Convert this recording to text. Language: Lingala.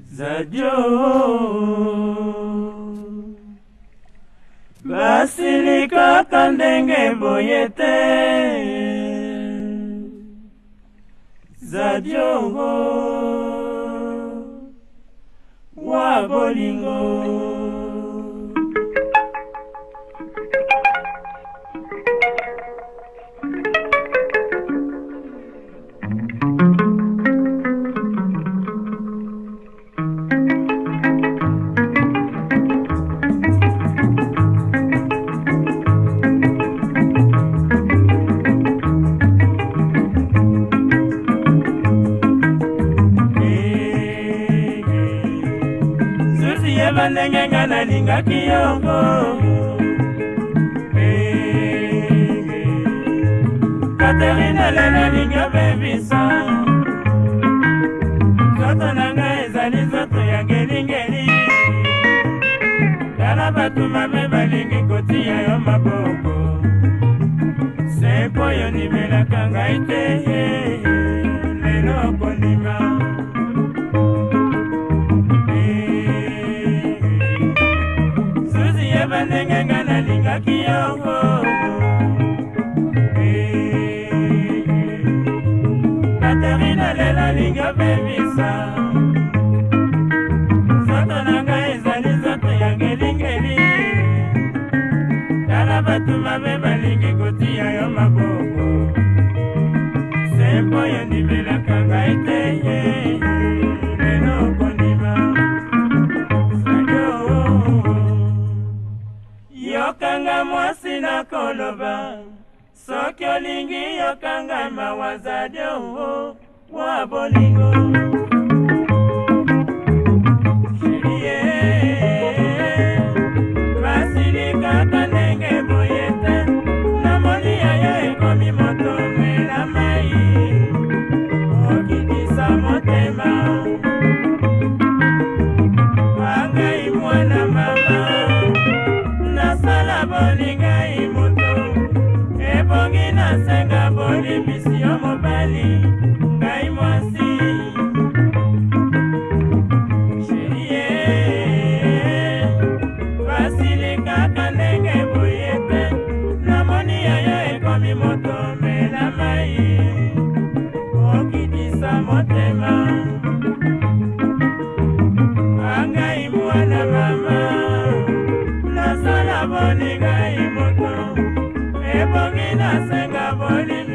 Zadio basilika kandenge boyete Zadio wa bolingo Bandenge ngana linga kiyongo Katerina lena linga bebisa Zoto nanga ezali zoto ya ngelingeli Kala batu mabe balingi kotia yo maboko Sepo yo nimela kanga ite Lelo konima Bandenge ngana linga kiyongo Katerina lela linga bebisa Zoto nanga ezali zoto ya ngelingeli Kala batu mabe balingi kotia yo maboko Sempo yo nimela kanga iteye Lelo kondima Yokanga mwasi na koloba Soki olingi yokanga mawazadio wa bolingo Shirie Basilika kandenge boyete Namoni ayo ekomi moto mela mai Okitisa motema Angai mwana mama Nasala bolinga imoto Ebongi nasenga boli misio mobali Ngai mwasi Sherie Basilika kandenge boyete Namoni ayo ekomi moto mela mai Okitisa motema Angai mwana mama Nasala bolinga imoto Ebongi nasenga bolinga